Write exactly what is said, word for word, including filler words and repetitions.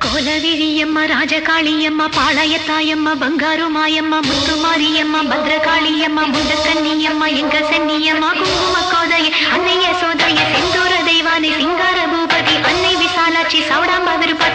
கோலவிழியம்மா ராஜகாளியம்மா பாளையத்தாயம்மா பங்காரு மாயம்மா முத்துமாரியம்மா பத்ரகாளியம்மா முண்டக்கன்னியம்மா எங்க சென்னியம்மா குங்கும கோதைய அன்னைய சோதைய செந்தூர தெய்வானை சிங்கார பூபதி அன்னை விசாலாட்சி சௌடாம்பா விருப்ப